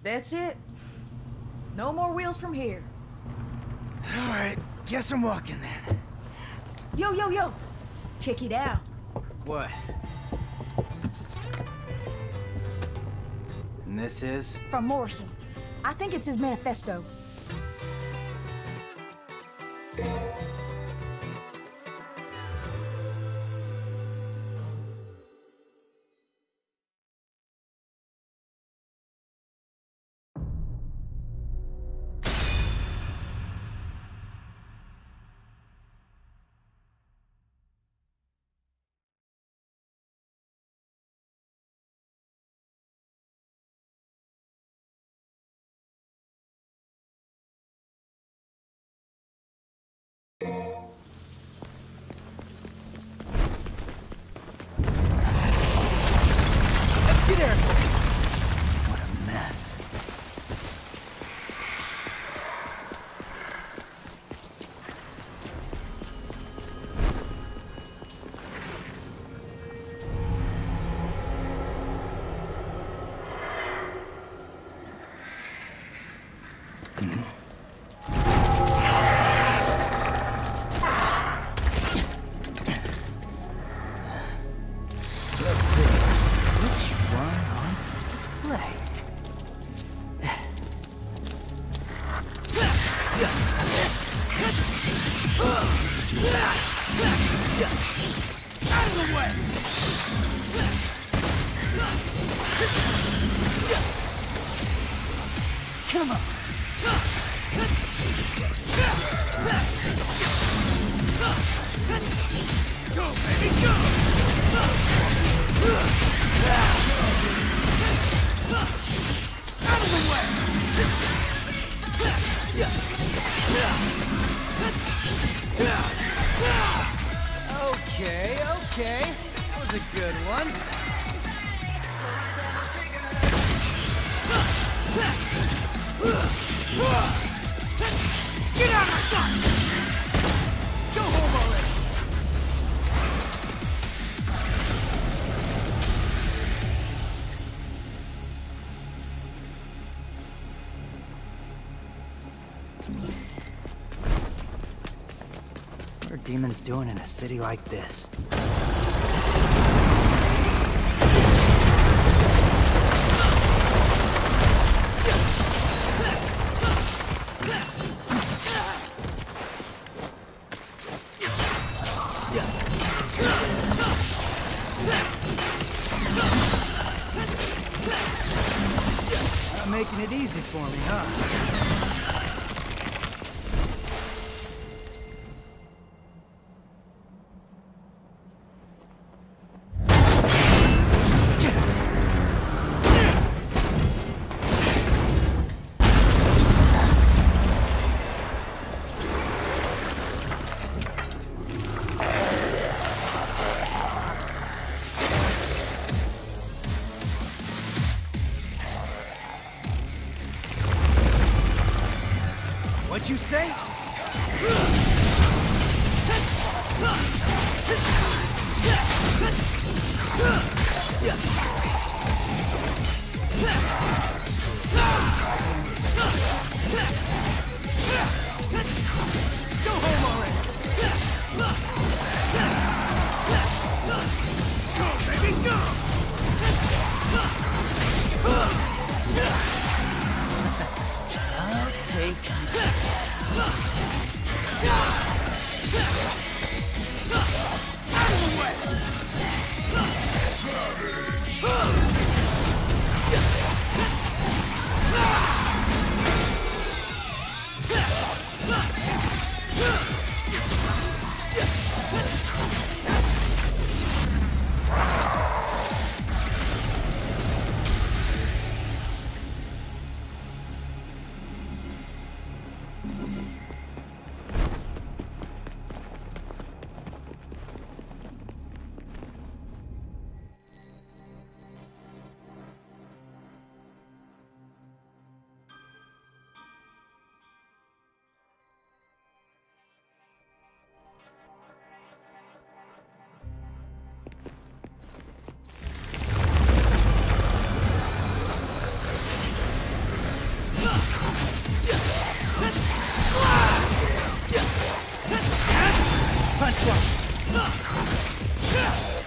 That's it. No more wheels from here. All right, guess I'm walking then. Yo, yo, yo! Check it out. What? And this is? From Morrison. I think it's his manifesto. What a mess. Let's see. Which one wants to play? Out of the way! Come on! Go, baby, go! Out of the way! Okay. That was a good one. Get out of my sight! Go home already! What are demons doing in a city like this? Not making it easy for me, huh? What'd you say? Go home already! Go, baby, go! I'll take out of the way!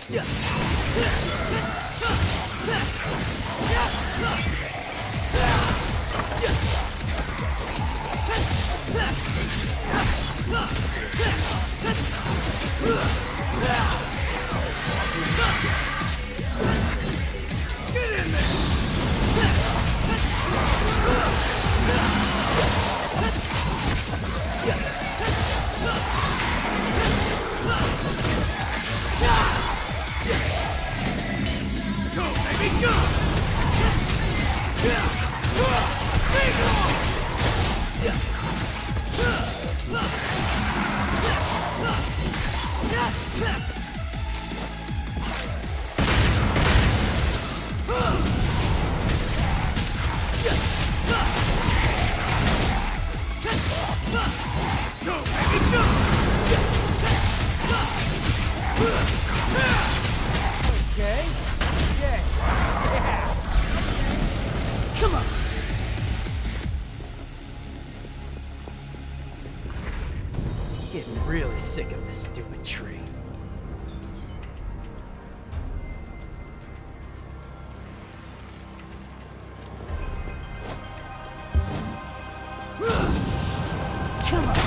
Okay. Okay. Yeah. Come on. Getting really sick of this stupid tree. Come on.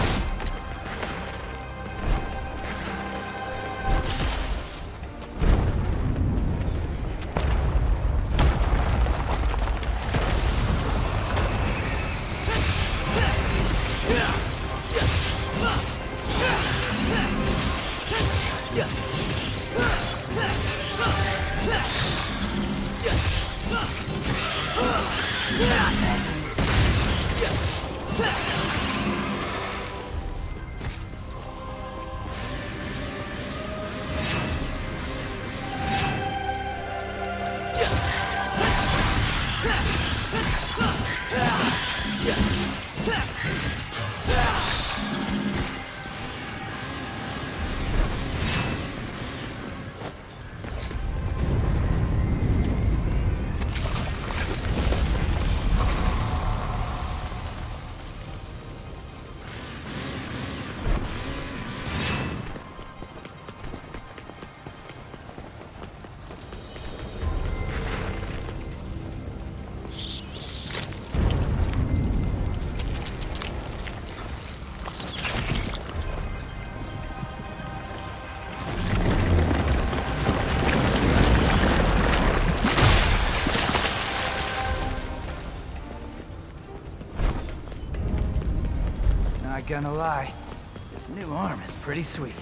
Not gonna lie, this new arm is pretty sweet.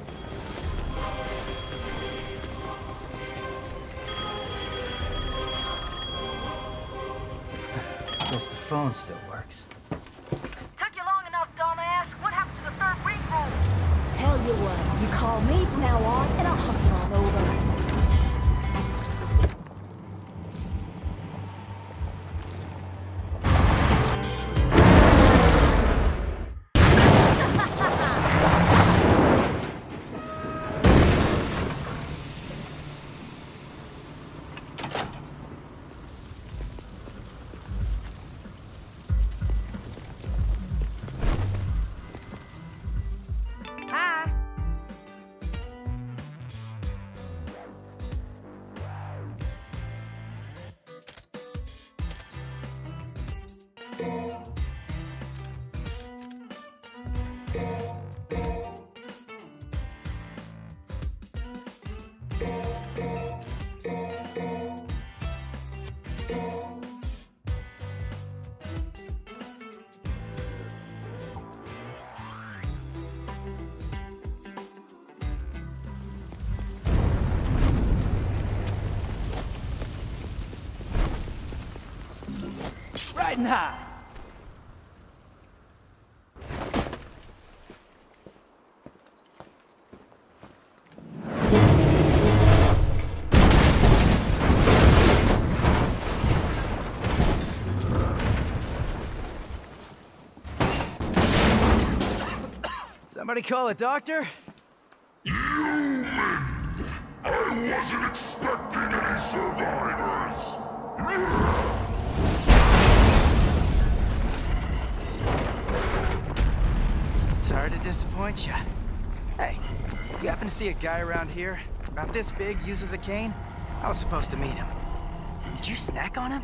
Guess the phone still works. Took you long enough, dumbass. What happened to the third ring room? Tell you what, you call me from now on, and I'll hustle on over. Hi. Riding high. Somebody call a doctor? I wasn't expecting any survivors. Sorry to disappoint you. Hey, you happen to see a guy around here? About this big, uses a cane. I was supposed to meet him. Did you snack on him?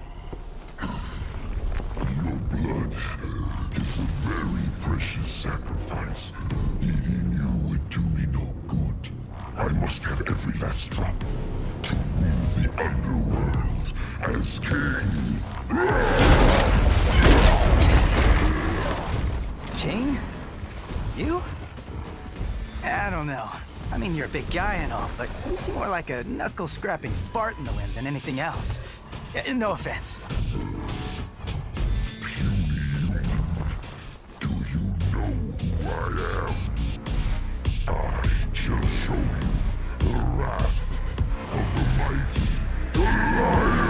Your blood is a very precious sacrifice. Eating you would do me no good. I must have every last drop to rule the underworld as king. King? You? I don't know. I mean, you're a big guy and all, but you seem more like a knuckle-scrapping fart in the wind than anything else. No offense. Puny human, do you know who I am? I shall show you the wrath of the mighty Goliath!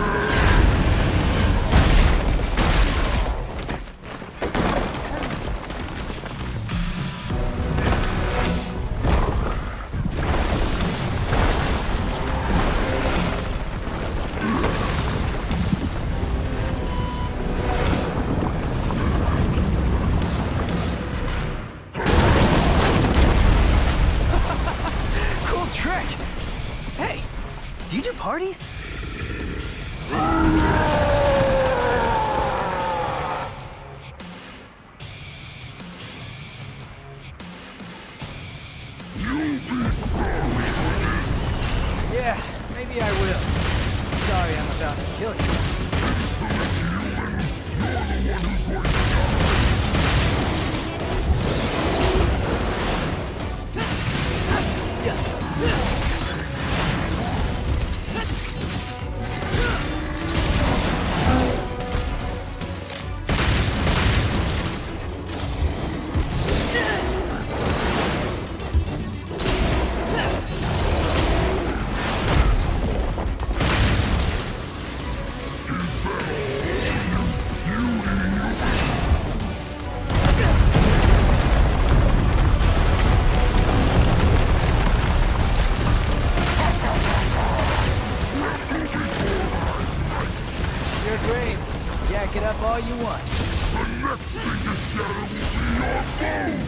Trick! Hey, do you do parties? You'll be sorry for this! Yeah, maybe I will. Sorry I'm about to kill you. Insolent human! You're the one who's going to die! Jack it up all you want. The next thing to shatter will be your bones!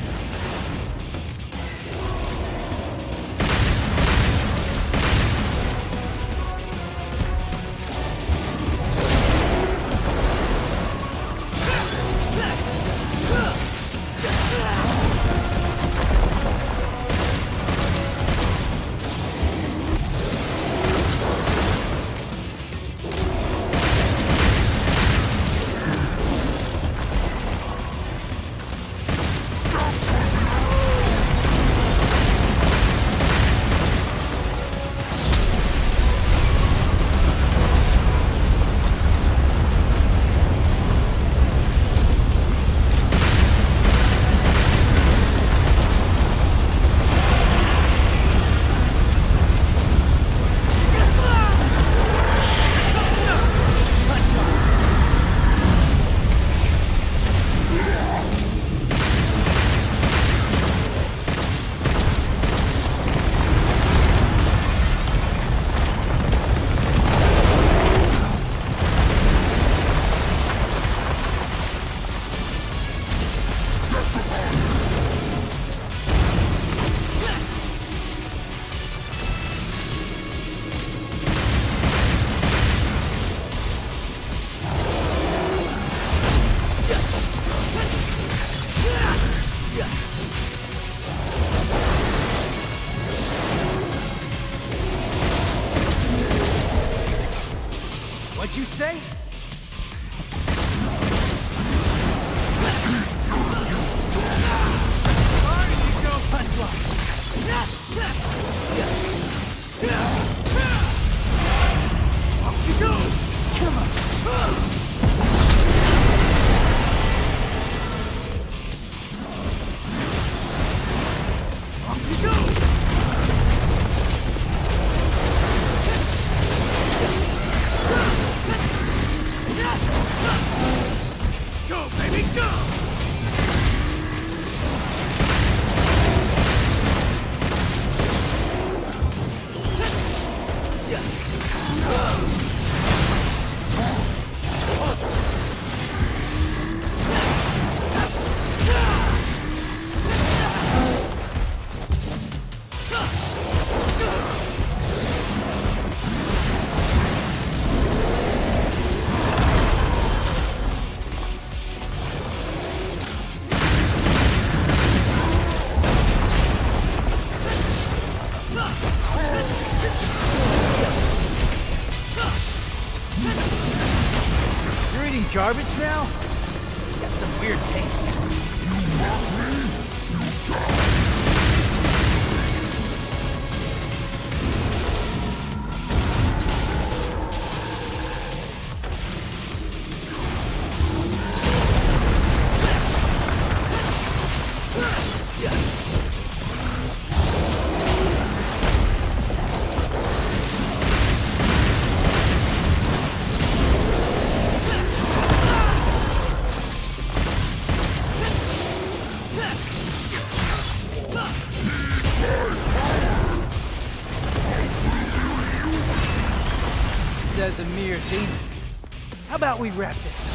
What'd you say? Off you go! Come on! Off you go! Go, baby, go! garbage now? You got some weird taste. Says a mere demon. How about we wrap this up?